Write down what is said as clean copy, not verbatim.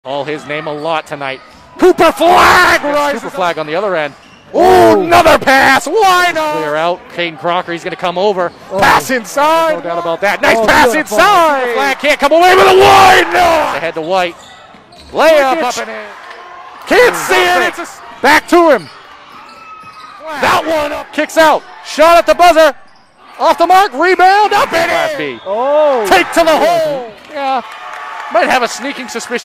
Call his name a lot tonight. Cooper Flag! Cooper Flag on the other end. Oh, another pass! Wide clear out. Caden Crocker, he's going to come over. Pass inside. No doubt about that. Nice pass inside. Cooper Flag can't come away with a wide. No! Ahead to White. Layup up and in. Can't see it. It's back to him. That one up. Kicks out. Shot at the buzzer. Off the mark. Rebound. Up and in. Class B. Take to the hole. Yeah. Might have a sneaking suspicion.